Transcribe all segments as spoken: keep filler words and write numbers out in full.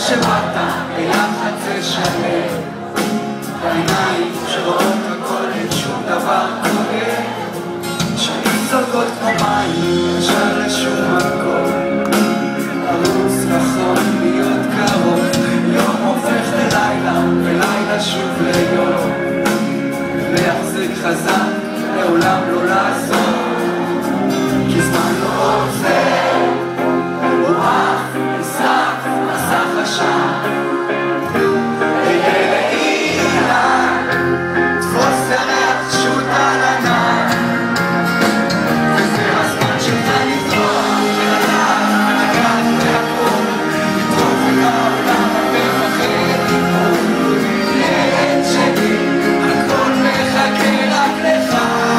שבאת אל החצר שלי, בעיניים שרואות הכל אין שום דבר קורה, שנים זולגות כמו מים, ישר לשום מקום, לרוץ רחוק להיות קרוב, יום הופך ללילה ולילה שוב ליום, להחזיק חזק, לעולם לא לעזור, כי זמן לא עוזר, הוא אך נשרף מסך השם, אהיה לאילן, תפוס ירח שוט על ענן, וזה הזמן שלך לזרוח, ולדעת, ולגעת והכל, לטרוף את העולם המפחד ליפול, ילד שלי, הכל מחכה רק לך,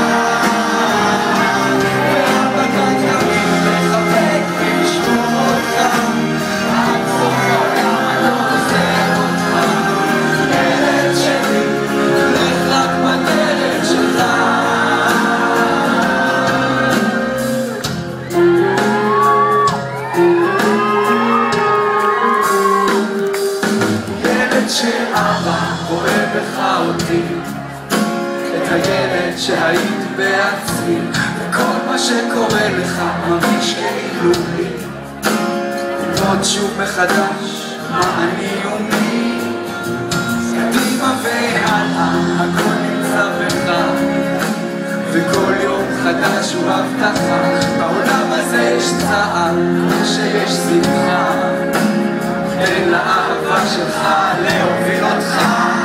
ואבא כאן תמיד מחבק וישמור אותך, עד סוף העולם אני לא עוזב אותך, ילד שלי, לך רק בדרך שלך. ילד שאבא רואה בך אותי, את הילד שהיית בעצמי, וכל מה שקורה לך מרגיש כאילו לי, ללמוד שוב מחדש מה אני ומי, קדימה והלאה הכל נמצא בך, וכל יום חדש הוא הבטחה, בעולם הזה יש צער כמו שיש שמחה, אין לאהבה שלך להוביל אותך.